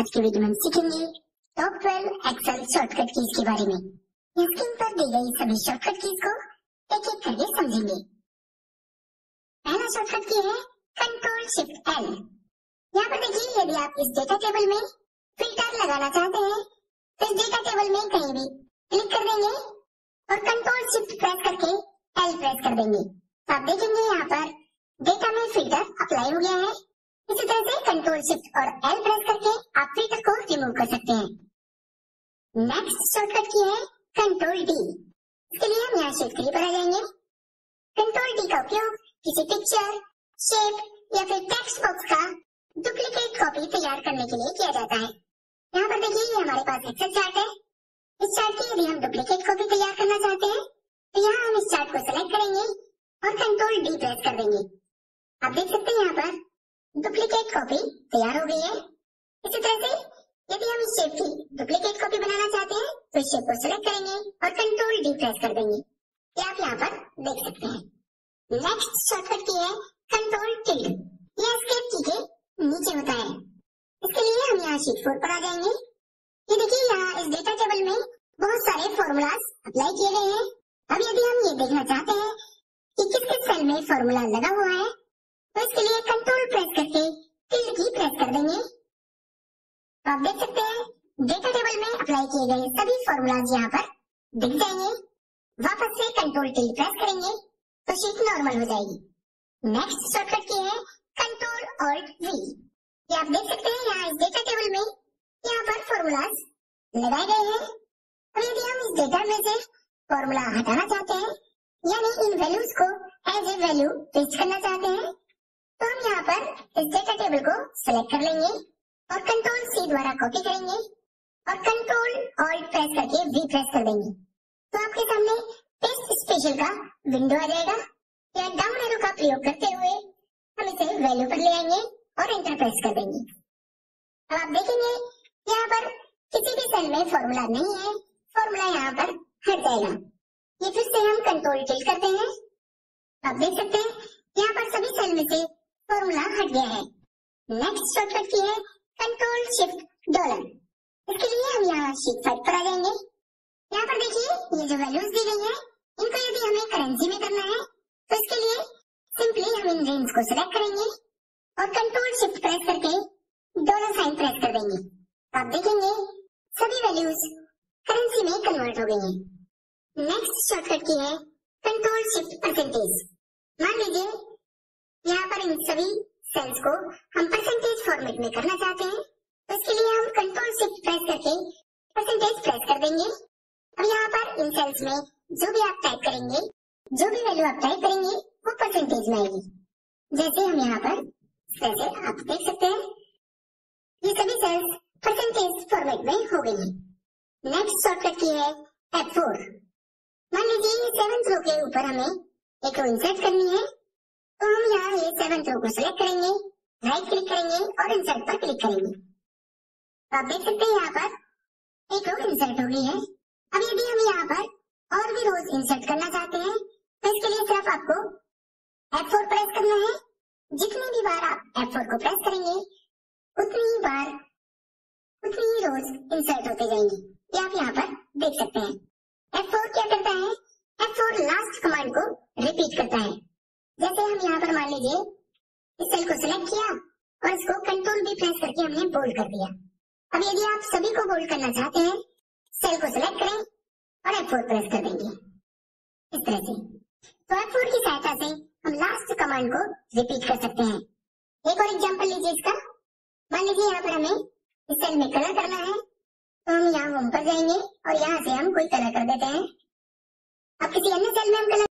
आज के वीडियो में हम सीखेंगे टॉप 12 एक्सेल शॉर्टकट कीज के बारे में। स्क्रीन पर दी गई सभी शॉर्टकट कीज को एक एक करके समझेंगे। पहला शॉर्टकट की है कंट्रोल शिफ्ट एल। यहाँ पर देखिए, यदि आप इस डेटा टेबल में फिल्टर लगाना चाहते हैं तो इस डेटा टेबल में कहीं भी क्लिक कर देंगे और कंट्रोल शिफ्ट प्रेस करके एल प्रेस कर देंगे तो आप देखेंगे यहाँ पर डेटा में फिल्टर अप्लाई हो गया है। इसी तरह से कंट्रोल शिफ्ट और एल प्रेस करके आप फिल्टर को रिमूव कर सकते हैं। नेक्स्ट शॉर्टकट की है कंट्रोल डी। इसके लिए हम यहाँ शीट 3 पर आ जाएंगे। कंट्रोल डी का उपयोग किसी पिक्चर, शेप या फिर टेक्स्ट बॉक्स का डुप्लीकेट कॉपी तैयार करने के लिए किया जाता है। यहाँ पर देखिए, ये हमारे पास एक्सेल चार्ट है। इस चार्ट की यदि हम डुप्लीकेट कॉपी तैयार करना चाहते हैं तो यहाँ हम इस चार्ट को सिलेक्ट करेंगे और कंट्रोल डी प्रेस कर देंगे। आप देख सकते हैं यहाँ पर डुप्लीकेट कॉपी तैयार हो गई है। इसी तरह से यदि हम इस शेप की डुप्लीकेट कॉपी बनाना चाहते हैं तो इस शेप को सिलेक्ट करेंगे और कंट्रोल डी प्रेस कर देंगे। ये आप यहाँ पर देख सकते हैं। नेक्स्ट शॉर्टकट की है कंट्रोल टिल्ड। यह एस्केप की के नीचे होता है। इसके लिए हम यहाँ शीट 4 पर आ जाएंगे। ये देखिए, यहाँ इस डेटा टेबल में बहुत सारे फॉर्मूलाज अप्लाई किए गए हैं। अब यदि हम ये देखना चाहते हैं कि किस किस सेल में फॉर्मूला लगा हुआ है तो इसके लिए कंट्रोल प्रेस करके टिल्ड की प्रेस कर देंगे। तो आप देख सकते हैं डेटा टेबल में अप्लाई किए गए सभी फॉर्मूलाज यहाँ पर दिख जाएंगे। वापस से कंट्रोल टिल्ड प्रेस करेंगे तो शीट नॉर्मल हो जाएगी। नेक्स्ट शॉर्टकट की है कंट्रोल ऑल्ट वी। ये आप देख सकते हैं, यहाँ इस डेटा टेबल में यहाँ पर फॉर्मूलाज लगाए गए हैं। अब यदि हम इस डेटा में से फॉर्मूला हटाना चाहते हैं यानी इन वैल्यूज को एज ए वैल्यू पेस्ट करना चाहते हैं तो हम यहाँ पर इस डेटा टेबल को सिलेक्ट कर लेंगे और कंट्रोल सी द्वारा कॉपी करेंगे और कंट्रोल ऑल्ट प्रेस करके वी प्रेस कर देंगे तो आपके सामने पेस्ट स्पेशल का विंडो आ जाएगा। या डाउन एरो का प्रयोग करते हुए हम इसे वैल्यू पर ले आएंगे और एंटर प्रेस कर देंगे। अब आप देखेंगे यहाँ पर किसी भी सेल में फॉर्मूला नहीं है, फॉर्मूला यहाँ पर हट जाएगा। ये फिर से हम कंट्रोल टिल्ड करते हैं। आप देख सकते हैं यहाँ पर सभी सेल में से फॉर्मूला हट गया है। नेक्स्ट शॉर्टकट की है कंट्रोल शिफ्ट डॉलर। इसके लिए हम यहाँ शीट 5 पर आ जाएंगे। यहाँ पर देखिए, ये जो वैल्यूज दी गई है इनको यदि हमें करेंसी में करना है तो इसके लिए सिंपली हम इन रेंज को सिलेक्ट करेंगे और कंट्रोल शिफ्ट प्रेस करके डॉलर साइन प्रेस कर देंगे। आप देखेंगे सभी वैल्यूज करेंसी में कन्वर्ट हो गई है। नेक्स्ट शॉर्टकट की है कंट्रोल शिफ्ट परसेंटेज। मान लीजिए यहाँ पर इन सभी सेल्स को हम परसेंटेज फॉर्मेट में करना चाहते हैं तो इसके लिए हम कंट्रोल शिफ्ट प्रेस करके परसेंटेज प्रेस कर देंगे। अब यहाँ पर इन सेल्स में जो भी आप टाइप करेंगे, जो भी वैल्यू आप टाइप करेंगे वो परसेंटेज में आएगी। जैसे हम यहाँ पर जैसे आप देख सकते हैं ये सभी सेल्स परसेंटेज फॉर्मेट में हो गई है। नेक्स्ट शॉर्टकट की है F4। मान लीजिए 7th रो के ऊपर हमें एक रो इंसर्ट करनी है तो हम यहाँ ये 7th रो को सिलेक्ट करेंगे, राइट क्लिक करेंगे और इंसर्ट पर क्लिक करेंगे। तो आप देख सकते हैं यहाँ पर एक रो इंसर्ट हो गई है। अब यदि हम यहाँ पर और भी रोज इंसर्ट करना चाहते हैं तो इसके लिए सिर्फ आपको F4 प्रेस करना है। जितनी भी बार आप F4 को प्रेस करेंगे उतनी ही बार उतनी ही रोज इंसर्ट होते जाएंगे। ये आप यहाँ पर देख सकते हैं। F4 क्या करता है? F4 लास्ट कमांड को रिपीट करता है। जैसे हम यहाँ पर मान लीजिए इस सेल को सिलेक्ट किया और इसको कंट्रोल भी प्रेस करके हमने बोल्ड कर दिया। अब यदि आप सभी को बोल्ड करना चाहते हैं, सेल को सिलेक्ट करें और F4 प्रेस कर देंगे इस तरह से। तो F4 की सहायता से हम लास्ट कमांड को रिपीट कर सकते हैं। एक और एग्जांपल लीजिए इसका। मान लीजिए यहाँ पर हमें इस सेल में कलर करना है तो हम यहाँ होम पर जाएंगे और यहाँ से हम कोई कलर कर देते हैं। अब किसी अन्य सेल में हम कलर